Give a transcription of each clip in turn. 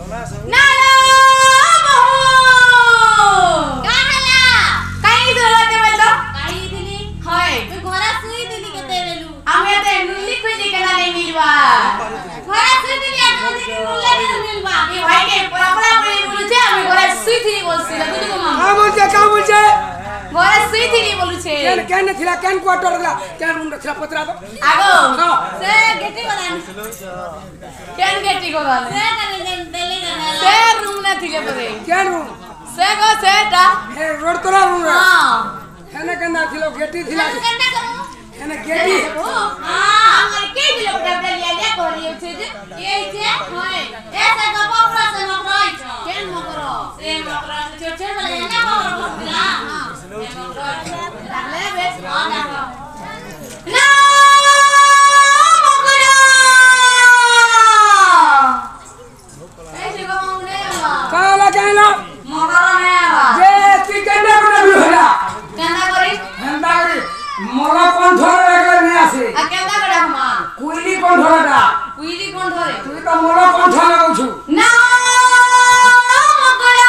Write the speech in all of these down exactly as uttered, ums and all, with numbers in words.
ना का हला काई जरूरत है बोलो काई दिली होय तू घरा सुई दिली केते बेलू हमें ते नुली खुली केना नहीं मिलवा घरा सुई दिली आ नुली नुली मिलवा ए भाई के पूरा पूरा बोलू छे हमें घरा सुई थी बोलसी लगु को मामा का बोल छे का बोल छे घरा सुई थी बोलू छे केन केन थिला केन क्वार्टर ला केन रूम थिला पतरा तो आगो से गेटी बनानी केन गेटी को गाले से करे देले गाले से रूम ना थिले परे केन रूम से गो सेटा ए रोड तोरा रूम हां हेने केना थिलो गेटी थिला केना करू हेने गेटी हां हमर के दिलो डबल लिया ले करियो छे जे ए छे होय ऐसा गपो प्रश्न मकराई छ केन मकरो से मकरा छे छे वाला ना मकरो दिला हां ए मकरो लागले बेस हां ना ना मकरो ए जे गो ने बा काला केना मकरो ने बा जे ती केना कोना बिला केना करी हेंदा करी मोला कोन धरे लागले ने आसे आ केना करे हमा कुइली कोन धरेटा कुइली कोन धरे तू तो मोला कोन धरे लागौ छु ना मकरो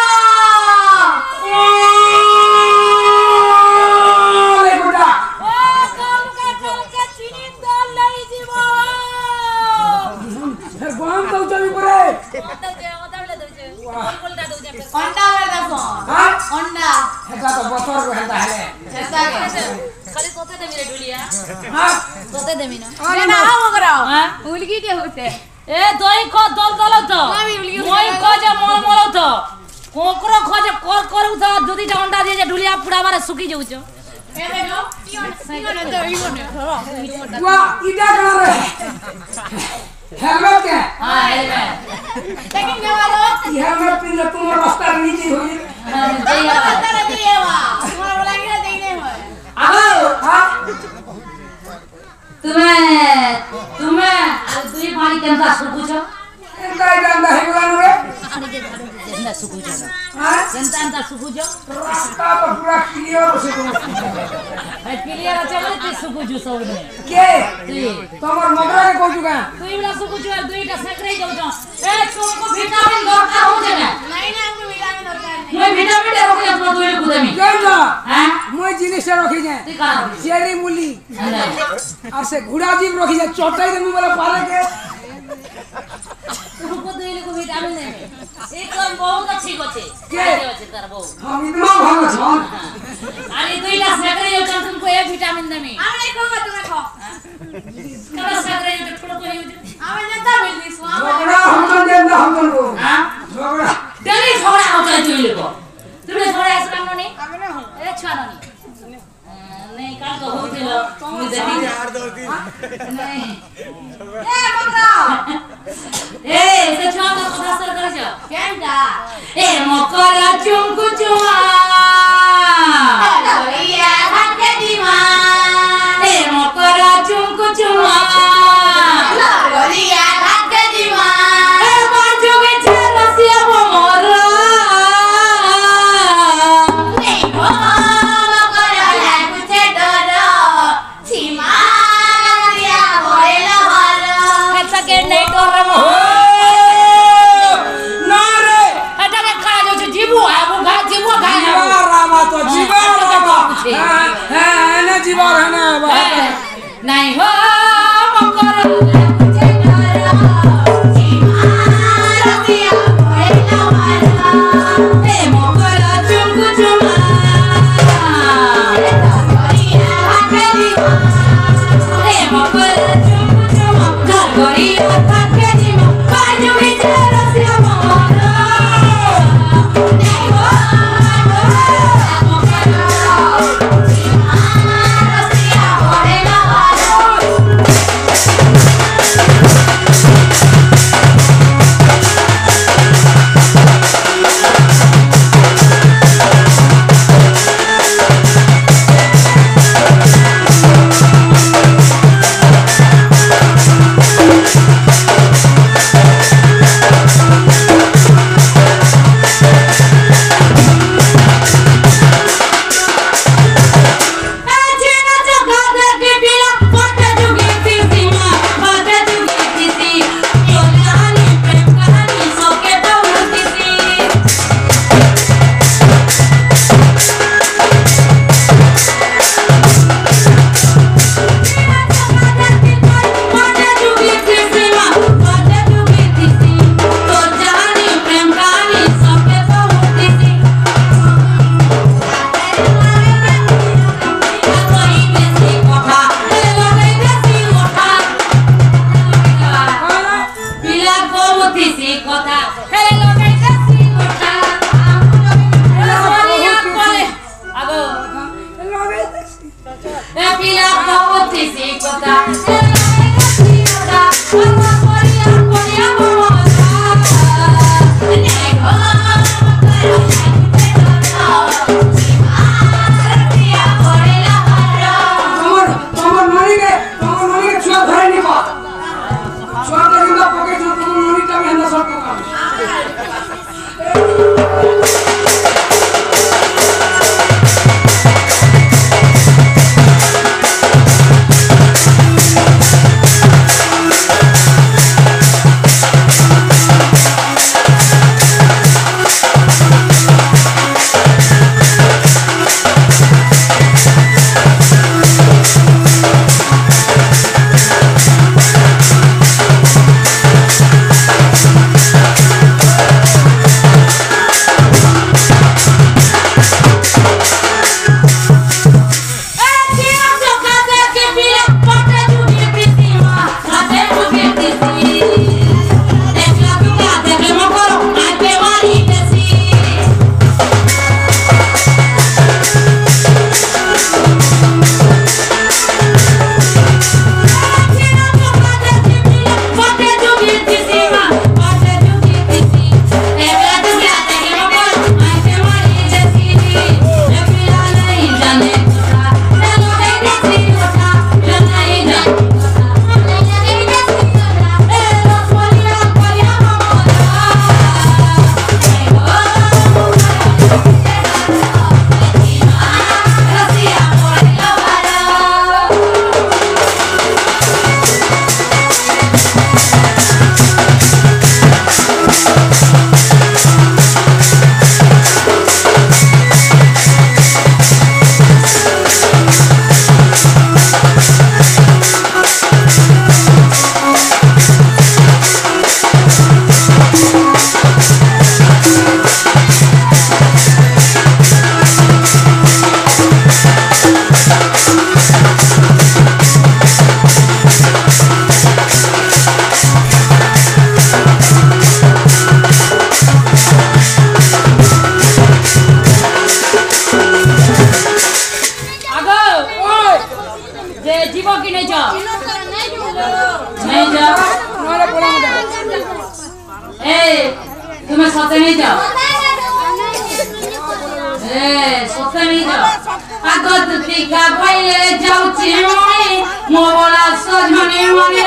ले गुडा ओ काम का काम का चीनी दाल लई जीवो फिर गोम दउ चली परे ओता जे ओता बेले दउ जे कोलकोलटा दउ जे अंडा बेले दसो हां अंडा हेता तो बतर को हेता हेले ऐसा खाली कोते दे मेरे ढुलिया हां कोते दे मीना रे ना आओ कराओ हां उलगी के होते ए दही ख दल दल त মই ख जे मोल मोल त कोकरो ख जे कर करू त दुदी टा अंडा दे जे ढुलिया पुड़ा बारे सुकी जाउ छ ए देखो कियो कियो न तो इहो ने धरो वा इडा करा रे हेलमेट के हां हेलमेट लेकिन ये वाला हेलमेट पिन तुम रास्ता नीचे होई जय हो अंदर दिए वा तुम्हारा बोला कि देने हो आओ हां तुम्हें तुम्हें दुई पानी केनता सुकु छ एंदा एंदा हे बोला रे पानी के केनता सुकु छ हां केनता केनता सुकु छ रास्ता तो पूरा क्लियर से तुम ए क्लियर छ बोले ती सुकु छ सब ने के तुई तमर मगरा के कहू का तुई वाला सुकु छ दुईटा सेकरे जाउ छ ए तुमको विटामिन दरकार हो जे ना नहीं ना हमको विटामिन दरकार नहीं मैं विटामिन दे रखी अपना दुई कुदेमी केना हां মই জিনিস রখি যায় ती करा চেরি মুলি আর সে ঘোড়া জীব রখি যায় চটাই দেবি বলে পারে কে तुमको दुई को विटामिन दे एक और बहुत अच्छी कोचे के আছে তার বউ हम इतना भालो छन আরে দুইটা সেকরে যাউ छ तुमको एक विटामिन देमी हम नहीं खाओगे तुम्हें खाओ कब सेकरे जाउ थोड़ा को यूज हमें जनता मिलनी स्वाम झगड़ा हम तो देंदा हम तो हां झगड़ा डेली झगड़ा होता है तुई को तुमने झगड़ा ऐसा काम नहीं हमें ना हो ए छानो नहीं नहीं काल तो होतिलो मुझे देखी यार दो दिन नहीं ए मकराओ ए से छुआ का कथा सर कर छ केंदा ए मकरा चुमकु चुआ लोरिया भाग्य दीवा ए मकरा चुमकु चुआ लोरिया भाग्य दीवा ए बाजू के छला से मोरा नहीं हो मकरा लागु छे डरो सीमा दिया होएला हरो ऐसा के नहीं डर मो ना रे हटा के खा जो जीवो है वो घा जीवो घा बहुती सी कथा हेले लगाई देसी लोटा सोनिया कोले आगो लगाई देसी ए पिला बहुती सी कथा हेले लगाई देसी लोटा सोनिया कोलिया कोलिया मोरा ने हो Agora tu fica vai, já o time, mola só de mania,